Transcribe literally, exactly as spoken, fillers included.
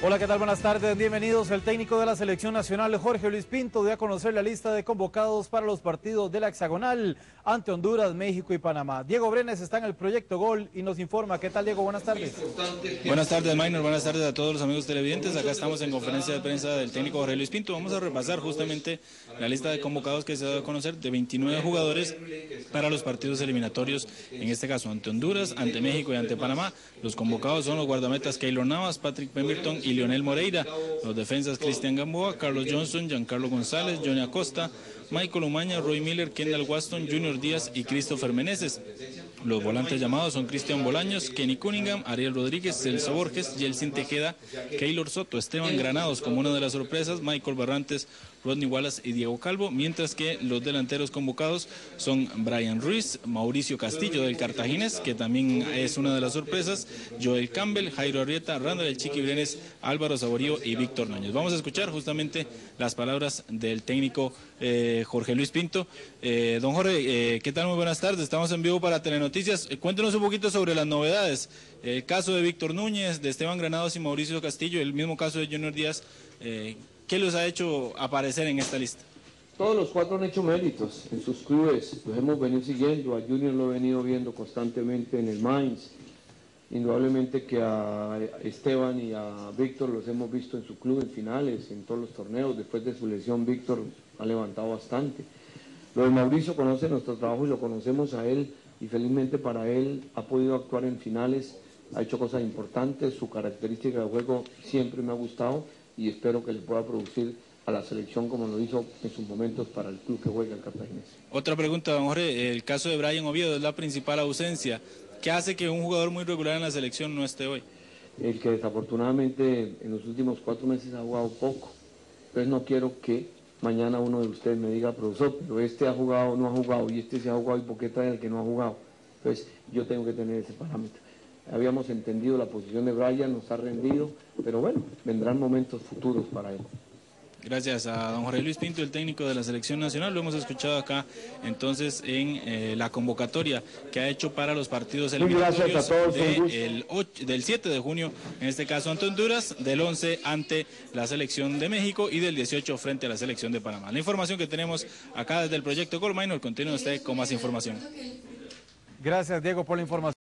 Hola, ¿qué tal? Buenas tardes, bienvenidos. El técnico de la selección nacional, Jorge Luis Pinto, dio a conocer la lista de convocados para los partidos de la hexagonal ante Honduras, México y Panamá. Diego Brenes está en el Proyecto Gol y nos informa. ¿Qué tal, Diego? Buenas tardes. Buenas tardes, Maynor. Buenas tardes a todos los amigos televidentes. Acá estamos en conferencia de prensa del técnico Jorge Luis Pinto. Vamos a repasar justamente la lista de convocados que se dio a conocer de veintinueve jugadores para los partidos eliminatorios, en este caso ante Honduras, ante México y ante Panamá. Los convocados son los guardametas Keylor Navas, Patrick Pemberton y Lionel Moreira, los defensas Cristian Gamboa, Carlos Johnson, Giancarlo González, Johnny Acosta, Michael Umaña, Roy Miller, Kendall Waston, Junior Díaz y Christopher Meneses. Los volantes llamados son Cristian Bolaños, Kenny Cunningham, Ariel Rodríguez, Celso Borges, Yeltsin Tejeda, Keylor Soto, Esteban Granados como una de las sorpresas, Michael Barrantes, Rodney Wallace y Diego Calvo, mientras que los delanteros convocados son Brian Ruiz, Mauricio Castillo del Cartaginés, que también es una de las sorpresas, Joel Campbell, Jairo Arrieta, Randall El Chiqui Brenes, Álvaro Saborío y Víctor Núñez. Vamos a escuchar justamente las palabras del técnico eh, Jorge Luis Pinto. Eh, don Jorge, eh, ¿qué tal? Muy buenas tardes, estamos en vivo para Telenoticias. Eh, cuéntenos un poquito sobre las novedades, el caso de Víctor Núñez, de Esteban Granados y Mauricio Castillo, el mismo caso de Junior Díaz. eh, ¿Qué los ha hecho aparecer en esta lista? Todos los cuatro han hecho méritos en sus clubes, los hemos venido siguiendo, a Junior lo he venido viendo constantemente en el Mainz, indudablemente que a Esteban y a Víctor los hemos visto en su club, en finales, en todos los torneos. Después de su lesión Víctor ha levantado bastante. Lo de Mauricio conoce nuestro trabajo y lo conocemos a él, y felizmente para él ha podido actuar en finales, ha hecho cosas importantes, su característica de juego siempre me ha gustado y espero que le pueda producir a la selección como lo hizo en sus momentos para el club que juega el Cartaginés. Otra pregunta, don Jorge, el caso de Brian Oviedo es la principal ausencia. ¿Qué hace que un jugador muy regular en la selección no esté hoy? El que desafortunadamente en los últimos cuatro meses ha jugado poco. Entonces no quiero que mañana uno de ustedes me diga, profesor, pero este ha jugado, no ha jugado, y este se ha jugado, ¿y por qué trae el que no ha jugado? Entonces yo tengo que tener ese parámetro. Habíamos entendido la posición de Brian, nos ha rendido, pero bueno, vendrán momentos futuros para él. Gracias a don Jorge Luis Pinto, el técnico de la selección nacional. Lo hemos escuchado acá entonces en eh, la convocatoria que ha hecho para los partidos eliminatorios de el ocho, del siete de junio, en este caso ante Honduras, del once ante la selección de México y del dieciocho frente a la selección de Panamá. La información que tenemos acá desde el Proyecto Gol. Maynor, continúe usted con más información. Gracias, Diego, por la información.